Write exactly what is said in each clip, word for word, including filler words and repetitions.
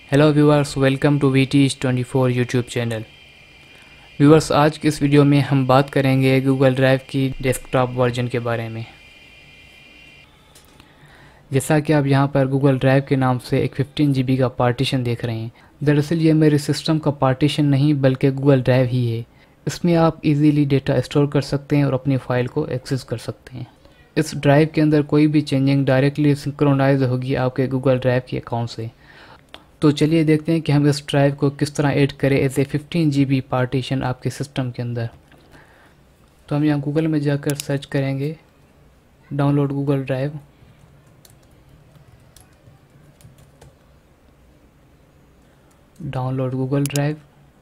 Hello viewers, welcome to V T twenty four YouTube channel. Viewers, आज की इस video में हम बात करेंगे गूगल ड्राइव की डेस्कटॉप वर्जन के बारे में। जैसा कि आप यहाँ पर गूगल ड्राइव के नाम से एक फिफ्टीन जी बी का पार्टीशन देख रहे हैं। दरअसल ये मेरे सिस्टम का पार्टीशन नहीं बल्कि गूगल ड्राइव ही है। इसमें आप इजीली डेटा स्टोर कर सकते हैं और अपनी फ़ाइल को एक्सेस कर सकते हैं। इस ड्राइव के अंदर कोई भी चेंजिंग डायरेक्टली सिंक्रोनाइज होगी आपके गूगल ड्राइव के अकाउंट से। तो चलिए देखते हैं कि हम इस ड्राइव को किस तरह ऐड करें as a fifteen G B partition आपके सिस्टम के अंदर। तो हम यहाँ गूगल में जाकर सर्च करेंगे download Google drive. Download Google drive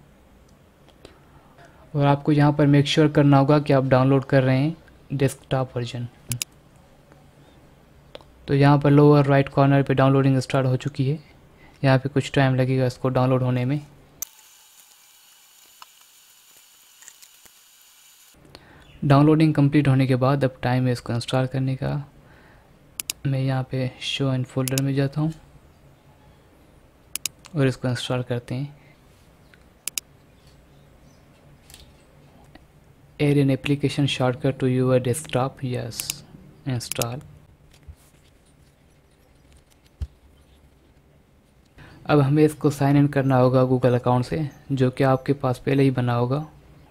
और आपको यहाँ पर मेक श्योर करना होगा कि आप डाउनलोड कर रहे हैं डेस्कटॉप वर्जन। तो यहाँ पर लोअर राइट कॉर्नर पे डाउनलोडिंग स्टार्ट हो चुकी है। यहाँ पे कुछ टाइम लगेगा इसको डाउनलोड होने में। डाउनलोडिंग कंप्लीट होने के बाद अब टाइम है इसको इंस्टॉल करने का। मैं यहाँ पे शो एंड फोल्डर में जाता हूँ और इसको इंस्टॉल करते हैं। Add an application shortcut to your desktop, yes, install. अब हमें इसको साइन इन करना होगा गूगल अकाउंट से, जो कि आपके पास पहले ही बना होगा।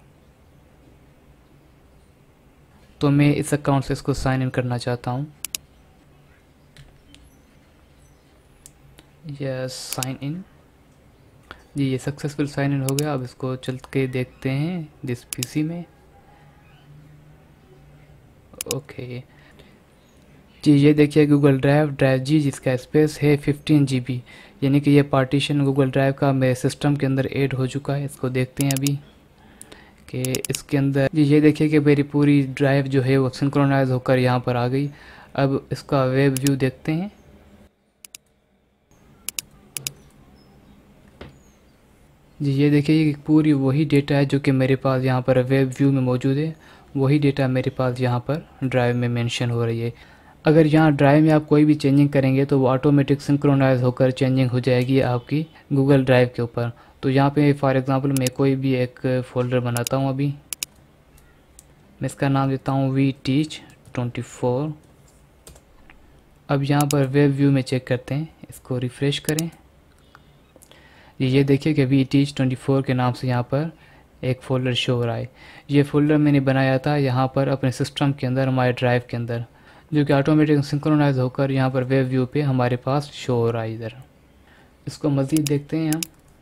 तो मैं इस अकाउंट से इसको साइन इन करना चाहता हूँ। Yes, sign in. जी, ये सक्सेसफुल साइन इन हो गया। अब इसको चल के देखते हैं दिस पीसी में। ओके जी, ये देखिए गूगल ड्राइव ड्राइव जी, जिसका स्पेस है फिफ्टीन जी बी, यानी कि ये पार्टीशन गूगल ड्राइव का मेरे सिस्टम के अंदर ऐड हो चुका है। इसको देखते हैं अभी कि इसके अंदर जी ये देखिए कि मेरी पूरी ड्राइव जो है वो सिंक्रोनाइज होकर यहाँ पर आ गई। अब इसका वेब व्यू देखते हैं। जी ये देखिए कि पूरी वही डेटा है जो कि मेरे पास यहाँ पर वेब व्यू में मौजूद है। वही डेटा मेरे पास यहाँ पर ड्राइव में मेंशन हो रही है। अगर यहाँ ड्राइव में आप कोई भी चेंजिंग करेंगे तो वो ऑटोमेटिक सिंक्रोनाइज होकर चेंजिंग हो जाएगी आपकी गूगल ड्राइव के ऊपर। तो यहाँ पे फॉर एग्ज़ाम्पल मैं कोई भी एक फ़ोल्डर बनाता हूँ। अभी मैं इसका नाम देता हूँ वी टीच ट्वेंटी फोर। अब यहाँ पर वेब व्यू में चेक करते हैं, इसको रिफ़्रेश करें। ये देखिए कि वी टीच ट्वेंटी फोर के नाम से यहाँ पर एक फ़ोल्डर शो हो रहा है। ये फ़ोल्डर मैंने बनाया था यहाँ पर अपने सिस्टम के अंदर, हमारे ड्राइव के अंदर, जो कि ऑटोमेटिक सिंक्रोनाइज होकर यहाँ पर वेब व्यू पे हमारे पास शो हो रहा है इधर। इसको मज़ीद देखते हैं हम।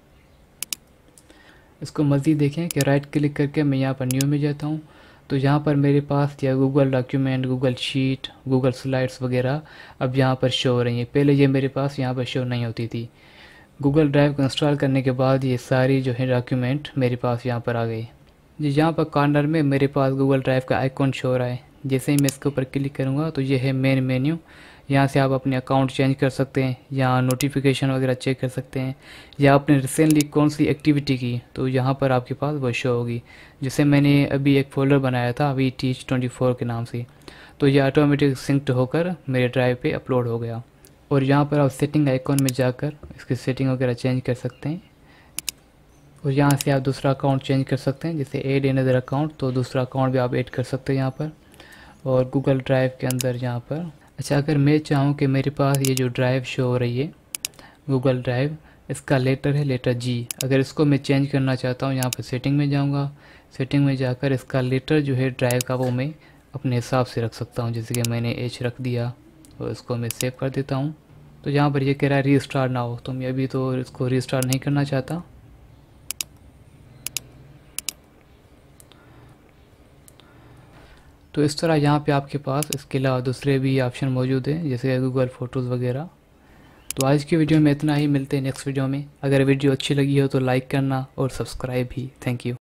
इसको मज़ीद देखें कि राइट क्लिक करके मैं यहाँ पर न्यू में जाता हूँ। तो यहाँ पर मेरे पास या Google document, Google sheet, Google slides वगैरह अब यहाँ पर शो हो रही हैं। पहले ये मेरे पास यहाँ पर शो नहीं होती थी। गूगल ड्राइव को इंस्टॉल करने के बाद ये सारी जो है डॉक्यूमेंट मेरे पास यहाँ पर आ गई। जी यहाँ पर कॉर्नर में मेरे पास गूगल ड्राइव का आइकॉन शो हो रहा है। जैसे ही मैं इसके ऊपर क्लिक करूँगा तो ये है मेन मेन्यू। यहाँ से आप अपने अकाउंट चेंज कर सकते हैं, यहाँ नोटिफिकेशन वगैरह चेक कर सकते हैं, या आपने रिसेंटली कौन सी एक्टिविटी की तो यहाँ पर आपके पास वो शो होगी। जैसे मैंने अभी एक फ़ोल्डर बनाया था वी टीच ट्वेंटी फोर के नाम से, तो ये ऑटोमेटिक सिंक्ड होकर मेरे ड्राइव पे अपलोड हो गया। और यहाँ पर आप सेटिंग आइकॉन में जाकर इसकी सेटिंग वगैरह चेंज कर सकते हैं। और यहाँ से आप दूसरा अकाउंट चेंज कर सकते हैं, जैसे ऐड अनदर अकाउंट, तो दूसरा अकाउंट भी आप ऐड कर सकते हैं यहाँ पर। और गूगल ड्राइव के अंदर यहाँ पर अच्छा, अगर मैं चाहूँ कि मेरे पास ये जो ड्राइव शो हो रही है गूगल ड्राइव, इसका लेटर है लेटर जी, अगर इसको मैं चेंज करना चाहता हूँ यहाँ पर सेटिंग में जाऊँगा। सेटिंग में जाकर इसका लेटर जो है ड्राइव का वो मैं अपने हिसाब से रख सकता हूँ। जैसे कि मैंने एच रख दिया और इसको मैं सेव कर देता हूँ। तो यहाँ पर ये कह रहा है रीस्टार्ट ना हो, तो मैं अभी तो इसको रीस्टार्ट नहीं करना चाहता। तो इस तरह यहाँ पे आपके पास इसके अलावा दूसरे भी ऑप्शन मौजूद हैं, जैसे गूगल फ़ोटोज़ वगैरह। तो आज की वीडियो में इतना ही, मिलते हैं नेक्स्ट वीडियो में। अगर वीडियो अच्छी लगी हो तो लाइक करना और सब्सक्राइब भी। Thank you.